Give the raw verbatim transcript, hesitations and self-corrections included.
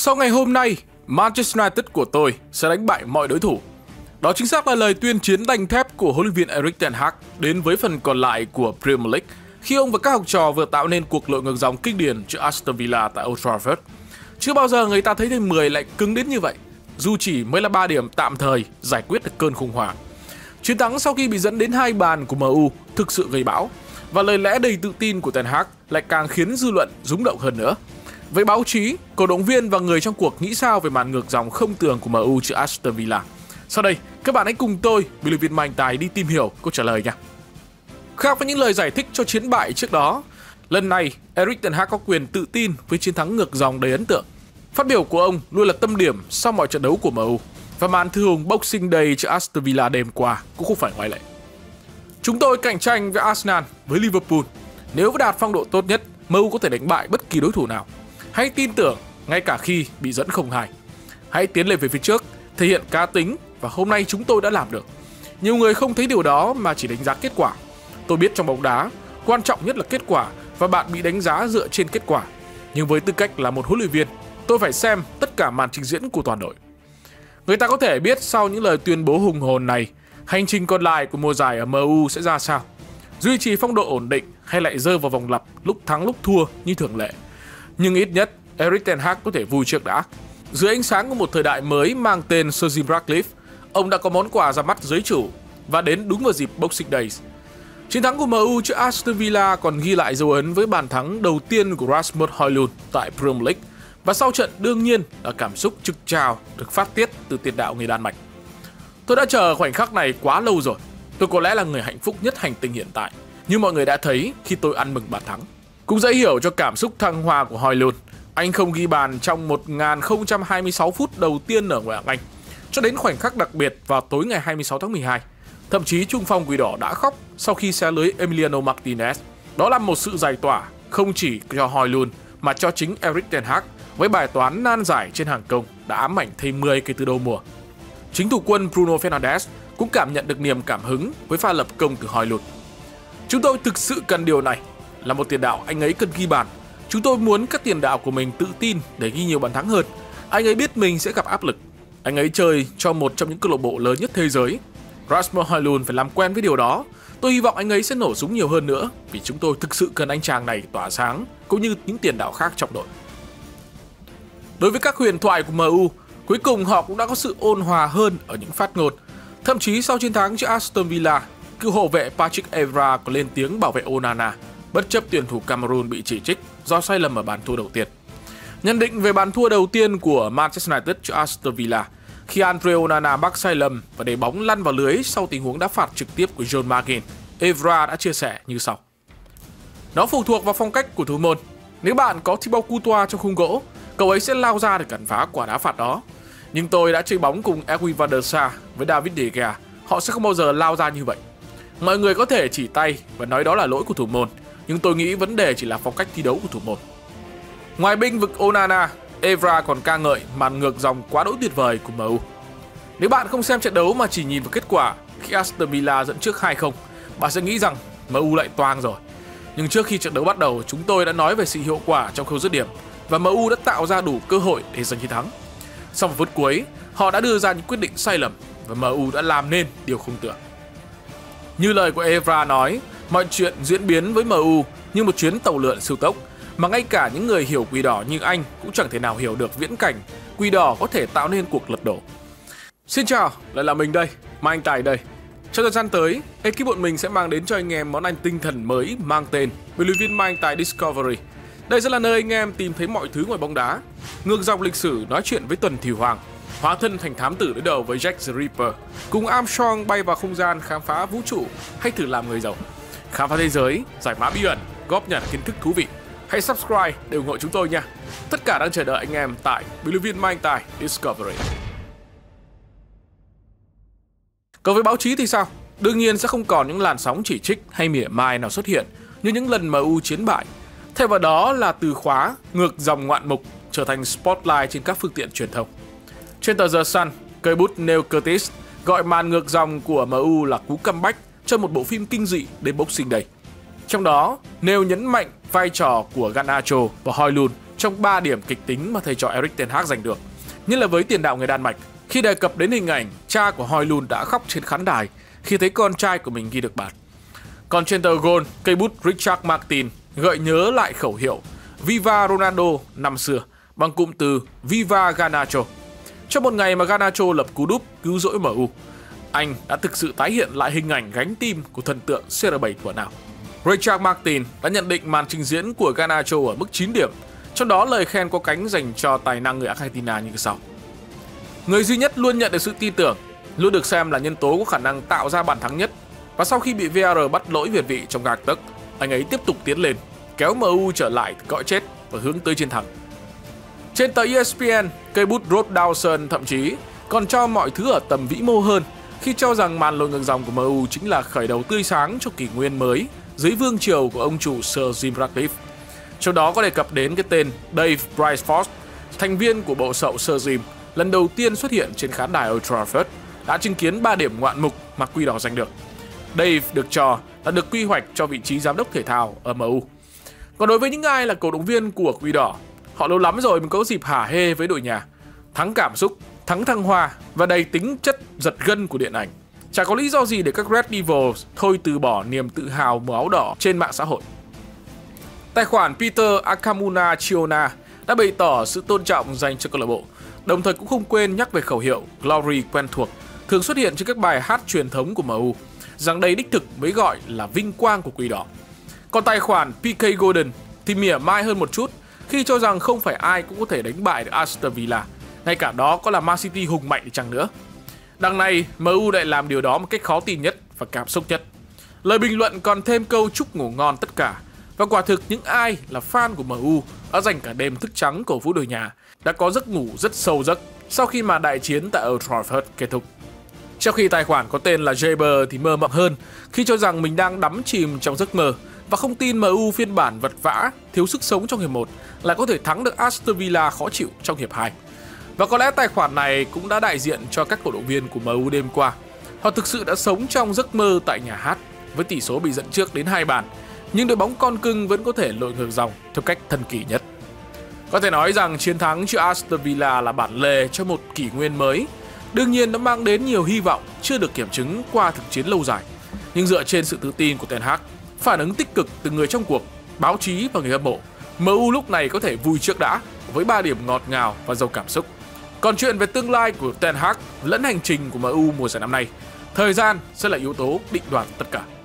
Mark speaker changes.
Speaker 1: Sau ngày hôm nay, Manchester United của tôi sẽ đánh bại mọi đối thủ. Đó chính xác là lời tuyên chiến đanh thép của huấn luyện viên Erik ten Hag đến với phần còn lại của Premier League khi ông và các học trò vừa tạo nên cuộc lội ngược dòng kinh điển trước Aston Villa tại Old Trafford. Chưa bao giờ người ta thấy thêm mười lại cứng đến như vậy, dù chỉ mới là ba điểm tạm thời giải quyết được cơn khủng hoảng. Chiến thắng sau khi bị dẫn đến hai bàn của em u thực sự gây bão, và lời lẽ đầy tự tin của ten Hag lại càng khiến dư luận rúng động hơn nữa. Với báo chí, cổ động viên và người trong cuộc nghĩ sao về màn ngược dòng không tường của em u trước Aston Villa? Sau đây, các bạn hãy cùng tôi, biên tập viên Mai Anh Tài đi tìm hiểu câu trả lời nha. Khác với những lời giải thích cho chiến bại trước đó, lần này Erik ten Hag có quyền tự tin với chiến thắng ngược dòng đầy ấn tượng. Phát biểu của ông luôn là tâm điểm sau mọi trận đấu của em u, và màn thư hùng Boxing Day trước Aston Villa đêm qua cũng không phải ngoại lệ. Chúng tôi cạnh tranh với Arsenal, với Liverpool. Nếu đạt phong độ tốt nhất, em u có thể đánh bại bất kỳ đối thủ nào. Hãy tin tưởng ngay cả khi bị dẫn không hai. Hãy tiến lên về phía trước, thể hiện cá tính, và hôm nay chúng tôi đã làm được. Nhiều người không thấy điều đó mà chỉ đánh giá kết quả. Tôi biết trong bóng đá, quan trọng nhất là kết quả và bạn bị đánh giá dựa trên kết quả. Nhưng với tư cách là một huấn luyện viên, tôi phải xem tất cả màn trình diễn của toàn đội. Người ta có thể biết sau những lời tuyên bố hùng hồn này, hành trình còn lại của mùa giải ở em u sẽ ra sao. Duy trì phong độ ổn định hay lại rơi vào vòng lặp lúc thắng lúc thua như thường lệ. Nhưng ít nhất, Erik ten Hag có thể vui trước đã. Dưới ánh sáng của một thời đại mới mang tên Sir Jim Ratcliffe, ông đã có món quà ra mắt giới chủ và đến đúng vào dịp Boxing Day. Chiến thắng của em u trước Aston Villa còn ghi lại dấu ấn với bàn thắng đầu tiên của Rasmus Højlund tại Premier League, và sau trận đương nhiên là cảm xúc trực trào được phát tiết từ tiền đạo người Đan Mạch. Tôi đã chờ khoảnh khắc này quá lâu rồi. Tôi có lẽ là người hạnh phúc nhất hành tinh hiện tại, như mọi người đã thấy khi tôi ăn mừng bàn thắng. Cũng dễ hiểu cho cảm xúc thăng hoa của Højlund. Anh không ghi bàn trong một nghìn không trăm hai mươi sáu phút đầu tiên ở ngoại hạng Anh, cho đến khoảnh khắc đặc biệt vào tối ngày hai mươi sáu tháng mười hai. Thậm chí trung phong Quỷ Đỏ đã khóc sau khi xé lưới Emiliano Martinez. Đó là một sự giải tỏa không chỉ cho Højlund mà cho chính Erik ten Hag, với bài toán nan giải trên hàng công đã ám ảnh thêm mười kể từ đầu mùa. Chính thủ quân Bruno Fernandes cũng cảm nhận được niềm cảm hứng với pha lập công từ Højlund. Chúng tôi thực sự cần điều này. Là một tiền đạo, anh ấy cần ghi bàn. Chúng tôi muốn các tiền đạo của mình tự tin để ghi nhiều bàn thắng hơn. Anh ấy biết mình sẽ gặp áp lực. Anh ấy chơi cho một trong những câu lạc bộ lớn nhất thế giới. Rasmus Højlund phải làm quen với điều đó. Tôi hy vọng anh ấy sẽ nổ súng nhiều hơn nữa, vì chúng tôi thực sự cần anh chàng này tỏa sáng, cũng như những tiền đạo khác trong đội. Đối với các huyền thoại của em u, cuối cùng họ cũng đã có sự ôn hòa hơn ở những phát ngôn. Thậm chí sau chiến thắng trước Aston Villa, cựu hậu vệ Patrick Evra có lên tiếng bảo vệ Onana, bất chấp tuyển thủ Cameroon bị chỉ trích do sai lầm ở bàn thua đầu tiên. Nhận định về bàn thua đầu tiên của Manchester United trước Aston Villa, khi Andre Onana mắc sai lầm và để bóng lăn vào lưới sau tình huống đá phạt trực tiếp của John McGinn, Evra đã chia sẻ như sau: "Nó phụ thuộc vào phong cách của thủ môn. Nếu bạn có Thibaut Courtois trong khung gỗ, cậu ấy sẽ lao ra để cản phá quả đá phạt đó. Nhưng tôi đã chơi bóng cùng Edwin van der Sar với David De Gea, họ sẽ không bao giờ lao ra như vậy. Mọi người có thể chỉ tay và nói đó là lỗi của thủ môn, nhưng tôi nghĩ vấn đề chỉ là phong cách thi đấu của thủ môn." Ngoài binh vực Onana, Evra còn ca ngợi màn ngược dòng quá đỗi tuyệt vời của em u. Nếu bạn không xem trận đấu mà chỉ nhìn vào kết quả khi Aston Villa dẫn trước hai không, bạn sẽ nghĩ rằng em u lại toang rồi. Nhưng trước khi trận đấu bắt đầu, chúng tôi đã nói về sự hiệu quả trong khâu dứt điểm, và em u đã tạo ra đủ cơ hội để giành chiến thắng. Sau một phút cuối, họ đã đưa ra những quyết định sai lầm và em u đã làm nên điều không tưởng. Như lời của Evra nói, mọi chuyện diễn biến với em u như một chuyến tàu lượn siêu tốc, mà ngay cả những người hiểu Quỷ Đỏ như anh cũng chẳng thể nào hiểu được viễn cảnh Quỷ Đỏ có thể tạo nên cuộc lật đổ. Xin chào, lại là mình đây, Mai Anh Tài đây. Trong thời gian tới, ekip bọn mình sẽ mang đến cho anh em món ăn tinh thần mới mang tên biên luyện viên Mai Anh Tài Discovery. Đây sẽ là nơi anh em tìm thấy mọi thứ ngoài bóng đá, ngược dòng lịch sử nói chuyện với Tuần Thủy Hoàng, hóa thân thành thám tử đối đầu với Jack the Ripper, cùng Armstrong bay vào không gian khám phá vũ trụ hay thử làm người giàu, khám phá thế giới, giải mã bí ẩn, góp nhặt kiến thức thú vị. Hãy subscribe để ủng hộ chúng tôi nha. Tất cả đang chờ đợi anh em tại biên luyện viên Mai Anh Tài Discovery. Còn với báo chí thì sao? Đương nhiên sẽ không còn những làn sóng chỉ trích hay mỉa mai nào xuất hiện như những lần em u chiến bại. Thay vào đó là từ khóa ngược dòng ngoạn mục trở thành spotlight trên các phương tiện truyền thông. Trên tờ The Sun, cây bút Neil Curtis gọi màn ngược dòng của em u là cú comeback cho một bộ phim kinh dị đến Boxing Day. Trong đó, Neil nhấn mạnh vai trò của Garnacho và Højlund trong ba điểm kịch tính mà thầy trò Erik ten Hag giành được, nhất là với tiền đạo người Đan Mạch. Khi đề cập đến hình ảnh cha của Højlund đã khóc trên khán đài khi thấy con trai của mình ghi được bàn. Còn trên tờ goal, cây bút Richard Martin gợi nhớ lại khẩu hiệu Viva Ronaldo năm xưa bằng cụm từ Viva Garnacho. Trong một ngày mà Garnacho lập cú đúp cứu rỗi em u, anh đã thực sự tái hiện lại hình ảnh gánh tim của thần tượng C R bảy thuở nào. Richard Martin đã nhận định màn trình diễn của Garnacho ở mức chín điểm, trong đó lời khen có cánh dành cho tài năng người Argentina như sau: người duy nhất luôn nhận được sự tin tưởng, luôn được xem là nhân tố có khả năng tạo ra bàn thắng nhất, và sau khi bị vê a rờ bắt lỗi việt vị trong gạc tấc, anh ấy tiếp tục tiến lên, kéo em u trở lại từ cõi chết và hướng tới chiến thắng. Trên tờ E S P N, cây bút Rob Dawson thậm chí còn cho mọi thứ ở tầm vĩ mô hơn khi cho rằng màn lội ngược dòng của em u chính là khởi đầu tươi sáng cho kỷ nguyên mới dưới vương triều của ông chủ Sir Jim Ratcliffe. Trong đó có đề cập đến cái tên Dave Briceford, thành viên của bộ sậu Sir Jim, lần đầu tiên xuất hiện trên khán đài Old Trafford, đã chứng kiến ba điểm ngoạn mục mà Quỷ Đỏ giành được. Dave được cho là được quy hoạch cho vị trí giám đốc thể thao ở em u. Còn đối với những ai là cổ động viên của Quỷ Đỏ, họ lâu lắm rồi mới có dịp hả hê với đội nhà. Thắng cảm xúc, thắng thăng hoa và đầy tính chất giật gân của điện ảnh. Chả có lý do gì để các Red Devils thôi từ bỏ niềm tự hào màu áo đỏ trên mạng xã hội. Tài khoản Peter Akamuna Chiona đã bày tỏ sự tôn trọng dành cho câu lạc bộ, đồng thời cũng không quên nhắc về khẩu hiệu Glory quen thuộc thường xuất hiện trên các bài hát truyền thống của em u, rằng đây đích thực mới gọi là vinh quang của Quỷ Đỏ. Còn tài khoản pê ca Golden thì mỉa mai hơn một chút khi cho rằng không phải ai cũng có thể đánh bại được Aston Villa, ngay cả đó có là Man City hùng mạnh đi chăng nữa. Đằng này, em u lại làm điều đó một cách khó tin nhất và cảm xúc nhất. Lời bình luận còn thêm câu chúc ngủ ngon tất cả. Và quả thực những ai là fan của em u đã dành cả đêm thức trắng cổ vũ đội nhà đã có giấc ngủ rất sâu giấc sau khi mà đại chiến tại Old Trafford kết thúc. Trong khi tài khoản có tên là Jaber thì mơ mộng hơn khi cho rằng mình đang đắm chìm trong giấc mơ và không tin em u phiên bản vật vã, thiếu sức sống trong hiệp một lại có thể thắng được Aston Villa khó chịu trong hiệp hai. Và có lẽ tài khoản này cũng đã đại diện cho các cổ động viên của em u đêm qua. Họ thực sự đã sống trong giấc mơ tại nhà hát với tỷ số bị dẫn trước đến hai bàn, nhưng đội bóng con cưng vẫn có thể lội ngược dòng theo cách thần kỳ nhất. Có thể nói rằng chiến thắng trước Aston Villa là bản lề cho một kỷ nguyên mới. Đương nhiên nó mang đến nhiều hy vọng chưa được kiểm chứng qua thực chiến lâu dài. Nhưng dựa trên sự tự tin của Ten Hag, phản ứng tích cực từ người trong cuộc, báo chí và người hâm mộ, em u lúc này có thể vui trước đã với ba điểm ngọt ngào và giàu cảm xúc. Còn chuyện về tương lai của Ten Hag lẫn hành trình của em u mùa giải năm nay, thời gian sẽ là yếu tố định đoạt tất cả.